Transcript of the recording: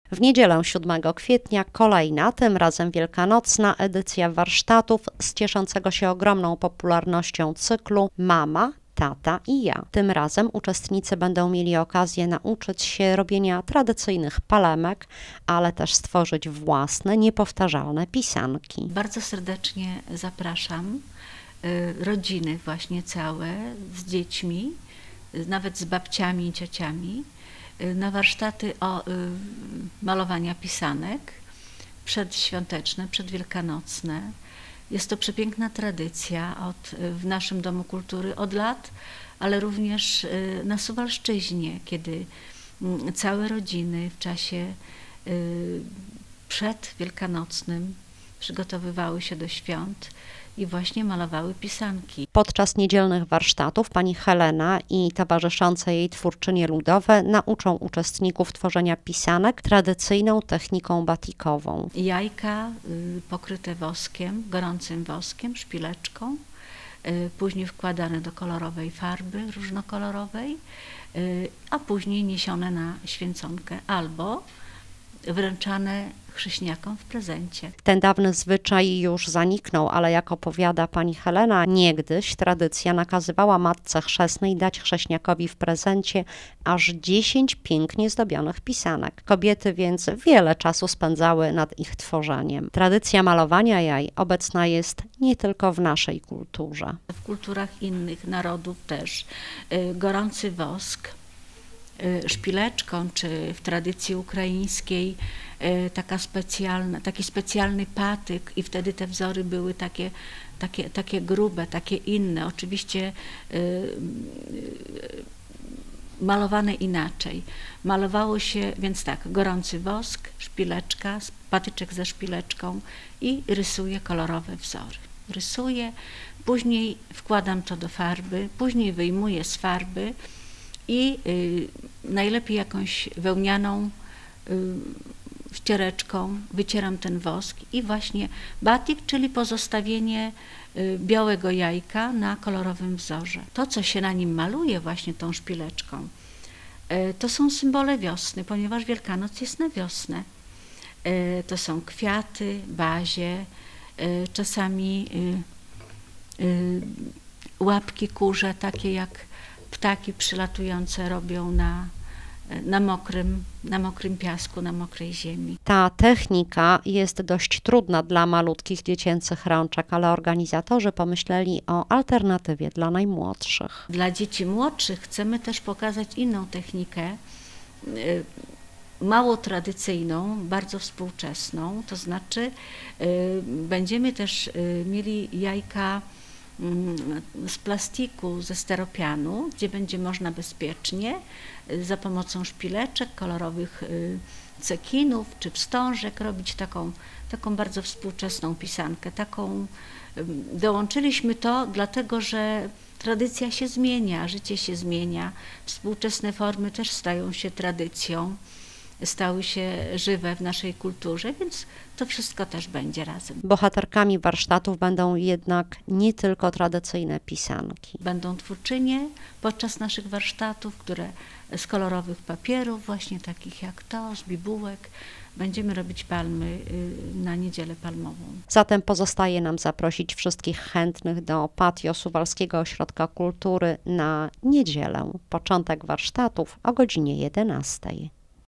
W niedzielę 7 kwietnia kolejna, tym razem wielkanocna edycja warsztatów z cieszącego się ogromną popularnością cyklu Mama, Tata i ja. Tym razem uczestnicy będą mieli okazję nauczyć się robienia tradycyjnych palemek, ale też stworzyć własne, niepowtarzalne pisanki. Bardzo serdecznie zapraszam rodziny właśnie całe z dziećmi, nawet z babciami i ciociami, na warsztaty malowania pisanek przedświąteczne, przedwielkanocne. Jest to przepiękna tradycja w naszym Domu Kultury od lat, ale również na Suwalszczyźnie, kiedy całe rodziny w czasie przedwielkanocnym przygotowywały się do świąt i właśnie malowały pisanki. Podczas niedzielnych warsztatów pani Helena i towarzyszące jej twórczynie ludowe nauczą uczestników tworzenia pisanek tradycyjną techniką batikową. Jajka pokryte woskiem, gorącym woskiem, szpileczką, później wkładane do kolorowej farby różnokolorowej, a później niesione na święconkę albo wręczane chrzestniakom w prezencie. Ten dawny zwyczaj już zaniknął, ale jak opowiada pani Helena, niegdyś tradycja nakazywała matce chrzestnej dać chrzestniakowi w prezencie aż 10 pięknie zdobionych pisanek. Kobiety więc wiele czasu spędzały nad ich tworzeniem. Tradycja malowania jaj obecna jest nie tylko w naszej kulturze. W kulturach innych narodów też gorący wosk szpileczką, czy w tradycji ukraińskiej taki specjalny patyk i wtedy te wzory były takie grube, takie inne, oczywiście malowane inaczej. Malowało się więc tak, gorący wosk, szpileczka, patyczek ze szpileczką i rysuję kolorowe wzory. Rysuję, później wkładam to do farby, później wyjmuję z farby i najlepiej jakąś wełnianą ściereczką wycieram ten wosk i właśnie batik, czyli pozostawienie białego jajka na kolorowym wzorze. To, co się na nim maluje właśnie tą szpileczką, to są symbole wiosny, ponieważ Wielkanoc jest na wiosnę. To są kwiaty, bazie, czasami łapki kurze, takie jak ptaki przylatujące robią na mokrym piasku, na mokrej ziemi. Ta technika jest dość trudna dla malutkich dziecięcych rączek, ale organizatorzy pomyśleli o alternatywie dla najmłodszych. Dla dzieci młodszych chcemy też pokazać inną technikę, mało tradycyjną, bardzo współczesną, to znaczy będziemy też mieli jajka z plastiku, ze steropianu, gdzie będzie można bezpiecznie za pomocą szpileczek, kolorowych cekinów czy wstążek robić taką bardzo współczesną pisankę. Dołączyliśmy to dlatego, że tradycja się zmienia, życie się zmienia, współczesne formy też stają się tradycją, stały się żywe w naszej kulturze, więc to wszystko też będzie razem. Bohaterkami warsztatów będą jednak nie tylko tradycyjne pisanki. Będą twórczynie podczas naszych warsztatów, które z kolorowych papierów, właśnie takich jak to, z bibułek, będziemy robić palmy na Niedzielę Palmową. Zatem pozostaje nam zaprosić wszystkich chętnych do patio Suwalskiego Ośrodka Kultury na niedzielę. Początek warsztatów o godzinie 11.